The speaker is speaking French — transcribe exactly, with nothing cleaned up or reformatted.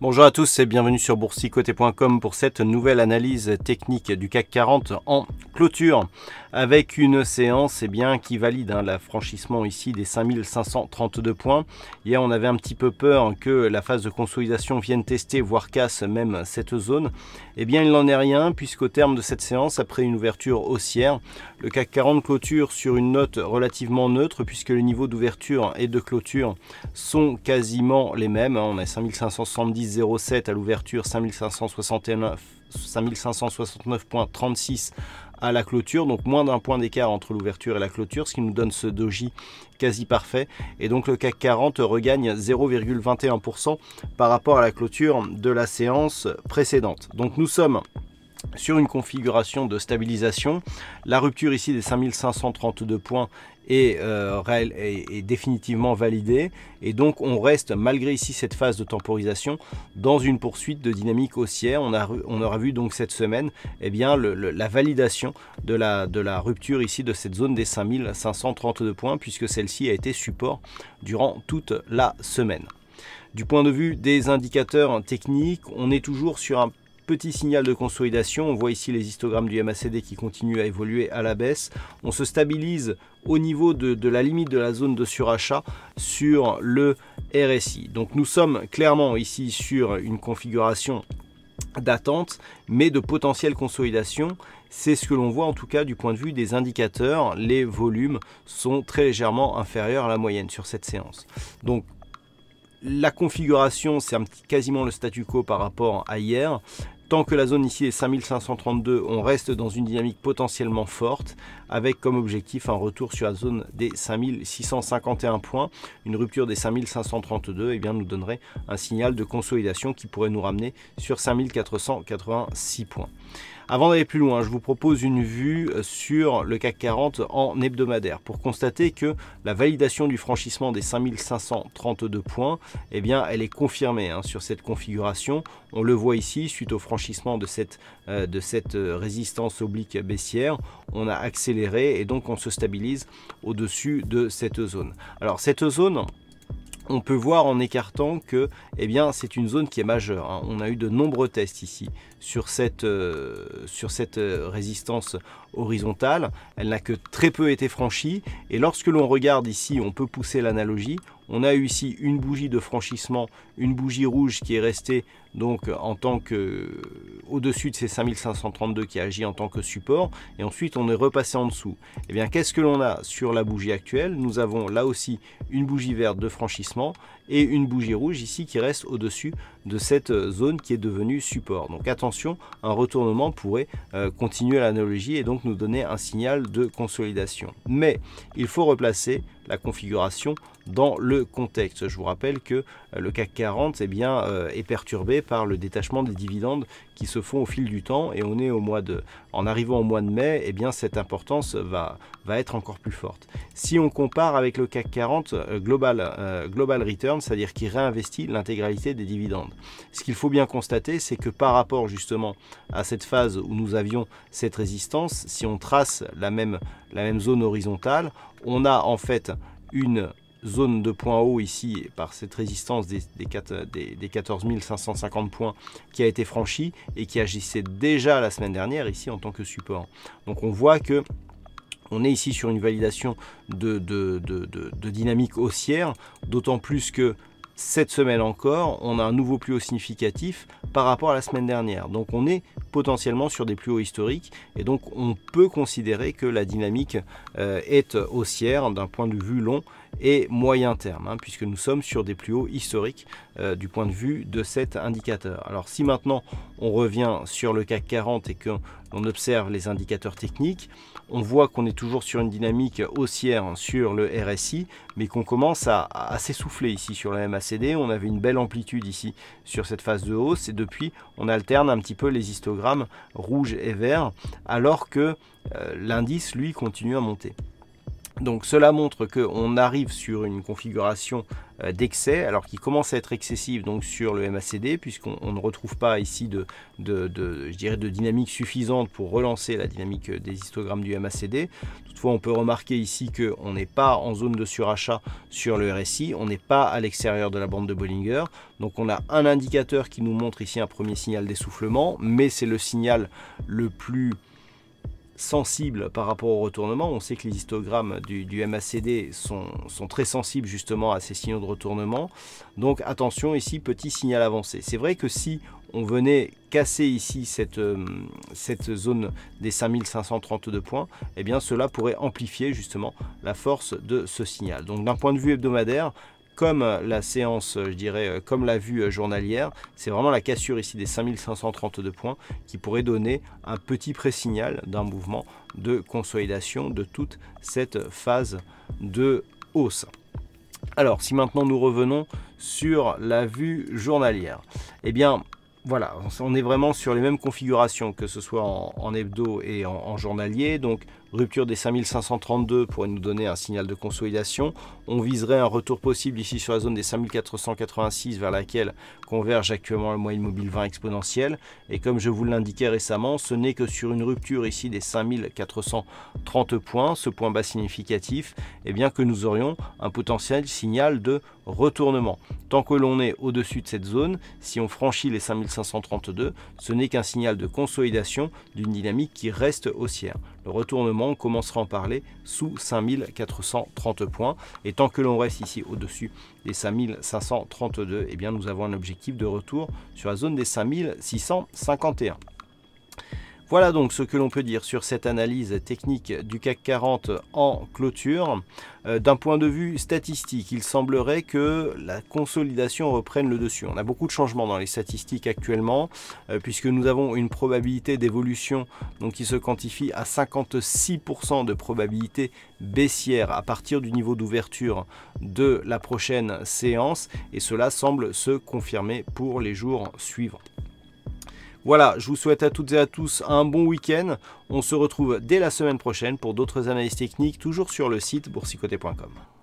Bonjour à tous et bienvenue sur boursicoté point com pour cette nouvelle analyse technique du C A C quarante en clôture avec une séance eh bien, qui valide hein, l'affranchissement ici des cinq mille cinq cent trente-deux points. Hier on avait un petit peu peur que la phase de consolidation vienne tester voire casse même cette zone. Eh bien il n'en est rien puisqu'au terme de cette séance, après une ouverture haussière, le C A C quarante clôture sur une note relativement neutre puisque les niveaux d'ouverture et de clôture sont quasiment les mêmes. On a cinq mille cinq cent soixante-dix virgule zéro sept à l'ouverture, cinq mille cinq cent soixante-neuf virgule trente-six à la clôture, donc moins d'un point d'écart entre l'ouverture et la clôture, ce qui nous donne ce doji quasi parfait. Et donc le C A C quarante regagne zéro virgule vingt et un pour cent par rapport à la clôture de la séance précédente. Donc nous sommes sur une configuration de stabilisation. La rupture ici des cinq mille cinq cent trente-deux points est, euh, réel, est, est définitivement validée et donc on reste malgré ici cette phase de temporisation dans une poursuite de dynamique haussière. On, a, on aura vu donc cette semaine eh bien, le, le, la validation de la, de la rupture ici de cette zone des cinq mille cinq cent trente-deux points puisque celle-ci a été support durant toute la semaine. Du point de vue des indicateurs techniques, on est toujours sur un petit signal de consolidation. On voit ici les histogrammes du M A C D qui continuent à évoluer à la baisse. On se stabilise au niveau de, de la limite de la zone de surachat sur le R S I. Donc nous sommes clairement ici sur une configuration d'attente, mais de potentielle consolidation. C'est ce que l'on voit en tout cas du point de vue des indicateurs. Les volumes sont très légèrement inférieurs à la moyenne sur cette séance. Donc la configuration, c'est quasiment le statu quo par rapport à hier. Tant que la zone ici est cinq mille cinq cent trente-deux, on reste dans une dynamique potentiellement forte avec comme objectif un retour sur la zone des cinq mille six cent cinquante et un points. Une rupture des cinq mille cinq cent trente-deux eh bien, nous donnerait un signal de consolidation qui pourrait nous ramener sur cinq mille quatre cent quatre-vingt-six points. Avant d'aller plus loin, je vous propose une vue sur le C A C quarante en hebdomadaire pour constater que la validation du franchissement des cinq mille cinq cent trente-deux points, eh bien, elle est confirmée hein, sur cette configuration. On le voit ici, suite au franchissement de cette, euh, de cette résistance oblique baissière, on a accéléré et donc on se stabilise au-dessus de cette zone. Alors cette zone, on peut voir en écartant que eh bien, c'est une zone qui est majeure. Hein. On a eu de nombreux tests ici sur cette, euh, sur cette résistance horizontale. Elle n'a que très peu été franchie. Et lorsque l'on regarde ici, on peut pousser l'analogie. On a eu ici une bougie de franchissement, une bougie rouge qui est restée donc en tant que au-dessus de ces cinq mille cinq cent trente-deux qui agit en tant que support et ensuite on est repassé en dessous. Et bien qu'est-ce que l'on a sur la bougie actuelle? Nous avons là aussi une bougie verte de franchissement et une bougie rouge ici qui reste au-dessus de cette zone qui est devenue support. Donc attention, un retournement pourrait euh, continuer l'analogie et donc nous donner un signal de consolidation. Mais il faut replacer la configuration dans le contexte. Je vous rappelle que le C A C quarante eh bien, euh, est perturbé par le détachement des dividendes qui se font au fil du temps et on est au mois de, en arrivant au mois de mai, eh bien, cette importance va, va être encore plus forte. Si on compare avec le C A C quarante euh, Global, euh, Global Return, c'est-à-dire qui réinvestit l'intégralité des dividendes. Ce qu'il faut bien constater, c'est que par rapport justement à cette phase où nous avions cette résistance, si on trace la même, la même zone horizontale, on a en fait une zone de points hauts ici par cette résistance des, des, des, des quatorze mille cinq cent cinquante points qui a été franchie et qui agissait déjà la semaine dernière ici en tant que support. Donc on voit que on est ici sur une validation de, de, de, de, de dynamique haussière, d'autant plus que cette semaine encore, on a un nouveau plus haut significatif par rapport à la semaine dernière. Donc on est potentiellement sur des plus hauts historiques et donc on peut considérer que la dynamique euh, est haussière d'un point de vue long et moyen terme, hein, puisque nous sommes sur des plus hauts historiques euh, du point de vue de cet indicateur. Alors si maintenant on revient sur le C A C quarante et qu'on observe les indicateurs techniques, on voit qu'on est toujours sur une dynamique haussière sur le R S I, mais qu'on commence à, à s'essouffler ici sur le M A C D. On avait une belle amplitude ici sur cette phase de hausse et depuis on alterne un petit peu les histogrammes rouge et vert alors que euh, l'indice lui continue à monter. Donc cela montre qu'on arrive sur une configuration d'excès, alors qui commence à être excessive donc sur le M A C D, puisqu'on ne retrouve pas ici de, de, de, je dirais de dynamique suffisante pour relancer la dynamique des histogrammes du M A C D. Toutefois, on peut remarquer ici qu'on n'est pas en zone de surachat sur le R S I, on n'est pas à l'extérieur de la bande de Bollinger. Donc on a un indicateur qui nous montre ici un premier signal d'essoufflement, mais c'est le signal le plus sensible par rapport au retournement. On sait que les histogrammes du, du M A C D sont, sont très sensibles justement à ces signaux de retournement. Donc attention ici, petit signal avancé. C'est vrai que si on venait casser ici cette, euh, cette zone des cinq mille cinq cent trente-deux points, eh bien cela pourrait amplifier justement la force de ce signal. Donc d'un point de vue hebdomadaire, comme la séance, je dirais, comme la vue journalière, c'est vraiment la cassure ici des cinq mille cinq cent trente-deux points qui pourrait donner un petit pré-signal d'un mouvement de consolidation de toute cette phase de hausse. Alors, si maintenant nous revenons sur la vue journalière, eh bien, voilà, on est vraiment sur les mêmes configurations que ce soit en, en hebdo et en, en journalier. Donc rupture des cinq mille cinq cent trente-deux pourrait nous donner un signal de consolidation. On viserait un retour possible ici sur la zone des cinq mille quatre cent quatre-vingt-six vers laquelle converge actuellement le moyen mobile vingt exponentiel. Et comme je vous l'indiquais récemment, ce n'est que sur une rupture ici des cinq mille quatre cent trente points, ce point bas significatif, eh bien que nous aurions un potentiel signal de retournement. Tant que l'on est au-dessus de cette zone, si on franchit les cinq mille cinq cent trente-deux, ce n'est qu'un signal de consolidation d'une dynamique qui reste haussière. Le retournement, on commencera à en parler sous cinq mille quatre cent trente points. Et tant que l'on reste ici au-dessus des cinq mille cinq cent trente-deux, eh bien nous avons un objectif de retour sur la zone des cinq mille six cent cinquante et un. Voilà donc ce que l'on peut dire sur cette analyse technique du C A C quarante en clôture. Euh, D'un point de vue statistique, il semblerait que la consolidation reprenne le dessus. On a beaucoup de changements dans les statistiques actuellement, euh, puisque nous avons une probabilité d'évolution qui se quantifie à cinquante-six pour cent de probabilité baissière à partir du niveau d'ouverture de la prochaine séance, et cela semble se confirmer pour les jours suivants. Voilà, je vous souhaite à toutes et à tous un bon week-end. On se retrouve dès la semaine prochaine pour d'autres analyses techniques, toujours sur le site boursicoté point com.